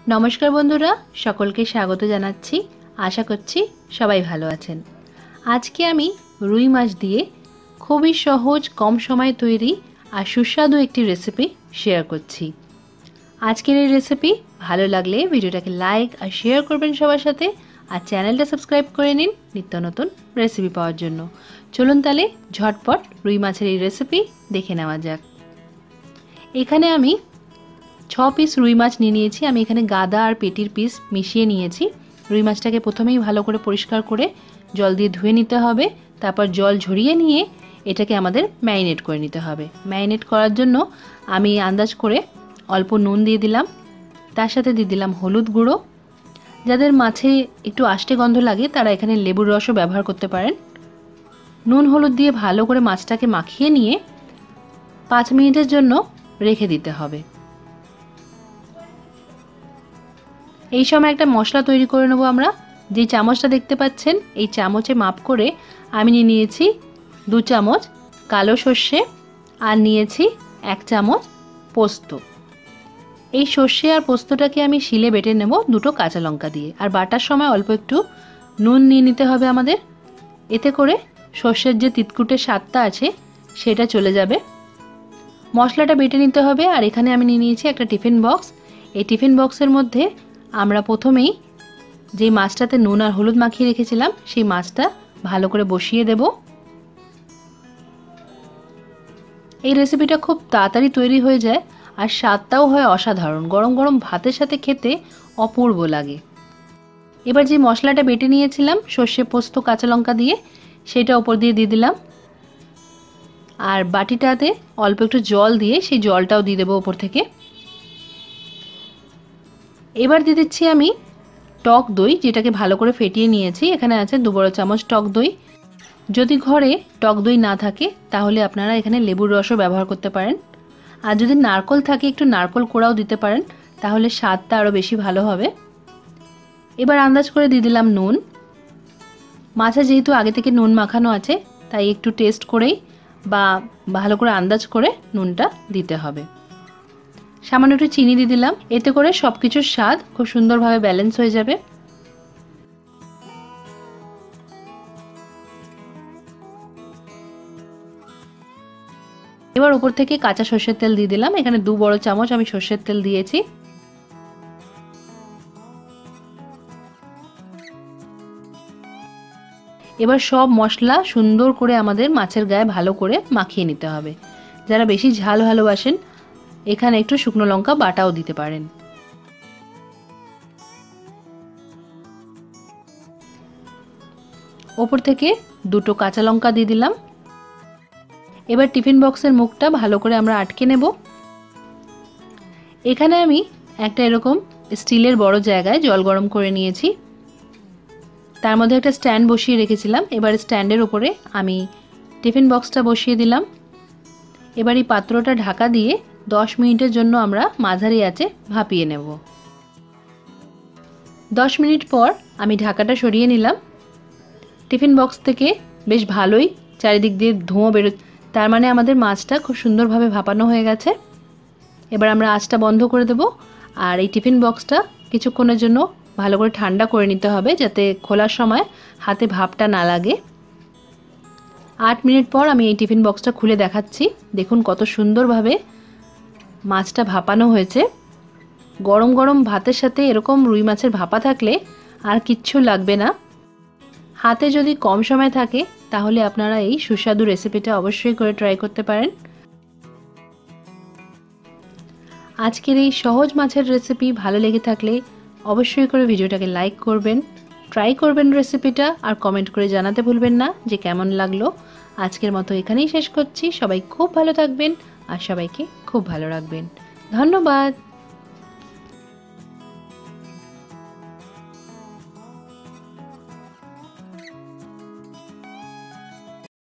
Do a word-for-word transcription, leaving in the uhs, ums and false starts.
नमस्कार बंधुरा सकलके स्वागत जानाच्छि। आशा करछि सबाई भालो आछेन। आज के आमी रुई माछ दिए खूबई सहज कम समय तैरी और सुस्वादु एकटी रेसिपि शेयर करछि। आजकेर এই रेसिपि भालो लागले भिडियोटाके लाइक और शेयर करबेन सबार साथे और चैनलटा सबस्क्राइब करे निन नित्य नतुन रेसिपि पाওয়ার জন্য। चलुन ताहले झटपट रुई माछेर এই रेसिपि देखे नेওয়া যাক। এখানে আমি छ पिस रुई माछ নিয়ে নিয়েছি। আমি এখানে গাদা আর পেটির পিস মিশিয়ে নিয়েছি। রুই মাছটাকে প্রথমেই ভালো করে পরিষ্কার করে জল দিয়ে ধুয়ে নিতে হবে। তারপর জল ঝরিয়ে নিয়ে এটাকে আমাদের ম্যারিনেট করে নিতে হবে। ম্যারিনেট করার জন্য আমি আন্দাজ করে অল্প নুন দিয়ে দিলাম, তার সাথে দিয়ে দিলাম হলুদ গুঁড়ো। যাদের মাছে একটু আষ্টে গন্ধ লাগে তারা এখানে লেবুর রসও ব্যবহার করতে পারেন। নুন হলুদ দিয়ে ভালো করে মাছটাকে মাখিয়ে নিয়ে পাঁচ মিনিটের জন্য রেখে দিতে হবে। এই সময় একটা মশলা তৈরি করে নেব আমরা। যে চামচটা দেখতে পাচ্ছেন এই চামচে মাপ করে আমি নিয়ে নিয়েছি দু চামচ কালো সর্ষে আর নিয়েছি এক চামচ পোস্ত। এই সর্ষে আর পোস্তটাকে আমি শিলে বেটে নেব দুটো কাঁচা লঙ্কা দিয়ে। আর বাটার সময় অল্প একটু নুন নিয়ে নিতে হবে আমাদের। এতে করে সর্ষের যে তিতকুটে স্বাদটা আছে সেটা চলে যাবে। মশলাটা বেটে নিতে হবে। আর এখানে আমি নিয়ে নিয়েছি একটা টিফিন বক্স। এই টিফিন বক্সের মধ্যে আমরা প্রথমেই যে মাছটাতে নুন আর হলুদ মাখিয়ে রেখেছিলাম সেই মাছটা ভালো করে বসিয়ে দেব। এই রেসিপিটা খুব তাড়াতাড়ি তৈরি হয়ে যায় আর স্বাদটাও হয় অসাধারণ। গরম গরম ভাতের সাথে খেতে অপূর্ব লাগে। এবার যে মশলাটা বেটে নিয়েছিলাম সর্ষে পোস্ত কাঁচা লঙ্কা দিয়ে সেটা উপর দিয়ে দিয়ে দিলাম। আর বাটিটাতে অল্প একটু জল দিয়ে সেই জলটাও দিয়ে দেবো উপর থেকে। এবার দিয়ে দিচ্ছি আমি টক দই, যেটাকে ভালো করে ফেটিয়ে নিয়েছি। এখানে আছে দু বড় চামচ টক দই। যদি ঘরে টক দই না থাকে তাহলে আপনারা এখানে লেবুর রসও ব্যবহার করতে পারেন। আর যদি নারকেল থাকে একটু নারকেল কোড়াও দিতে পারেন, তাহলে স্বাদটা আরও বেশি ভালো হবে। এবার আন্দাজ করে দিয়ে দিলাম নুন। মাছে যেহেতু আগে থেকে নুন মাখানো আছে তাই একটু টেস্ট করেই বা ভালো করে আন্দাজ করে নুনটা দিতে হবে। সামান্য একটু চিনি দিয়ে দিলাম। এতে করে সব কিছুর স্বাদ খুব সুন্দরভাবে ব্যালেন্স হয়ে যাবে। এবার উপর থেকে কাঁচা সর্ষের তেল দিয়ে দিলাম। এখানে দু বড় চামচ আমি সর্ষের তেল দিয়েছি। এবার সব মশলা সুন্দর করে আমাদের মাছের গায়ে ভালো করে মাখিয়ে নিতে হবে। যারা বেশি ঝাল ভালোবাসেন এখানে একটু শুকনো লঙ্কা বাটাও দিতে পারেন। ওপর থেকে দুটো কাঁচা লঙ্কা দিয়ে দিলাম। এবার টিফিন বক্সের মুখটা ভালো করে আমরা আটকে নেব। এখানে আমি একটা এরকম স্টিলের বড় জায়গায় জল গরম করে নিয়েছি। তার মধ্যে একটা স্ট্যান্ড বসিয়ে রেখেছিলাম। এবার স্ট্যান্ডের উপরে আমি টিফিন বক্সটা বসিয়ে দিলাম। এবার এই পাত্রটা ঢাকা দিয়ে দশ মিনিটের জন্য আমরা মাঝারি আঁচে ভাপিয়ে নেব। দশ মিনিট পর আমি ঢাকাটা সরিয়ে নিলাম। টিফিন বক্স থেকে বেশ ভালোই চারিদিক দিয়ে ধোঁয়া বেরো, তার মানে আমাদের মাছটা খুব সুন্দরভাবে ভাপানো হয়ে গেছে। এবার আমরা আঁচটা বন্ধ করে দেব। আর এই টিফিন বক্সটা কিছুক্ষণের জন্য ভালো করে ঠান্ডা করে নিতে হবে যাতে খোলার সময় হাতে ভাপটা না লাগে। আট মিনিট পর আমি এই টিফিন বক্সটা খুলে দেখাচ্ছি। দেখুন কত সুন্দরভাবে মাছটা ভাপানো হয়েছে। গরম গরম ভাতের সাথে এরকম রুই মাছের ভাপা থাকলে আর কিচ্ছু লাগবে না। হাতে যদি কম সময় থাকে তাহলে আপনারা এই সুস্বাদু রেসিপিটা অবশ্যই করে ট্রাই করতে পারেন। আজকের এই সহজ মাছের রেসিপি ভালো লেগে থাকলে অবশ্যই করে ভিডিওটাকে লাইক করবেন, ট্রাই করবেন রেসিপিটা আর কমেন্ট করে জানাতে ভুলবেন না যে কেমন লাগলো। আজকের মতো এখানেই শেষ করছি। সবাই খুব ভালো থাকবেন আর সবাইকে খুব ভালো রাখবেন। ধন্যবাদ।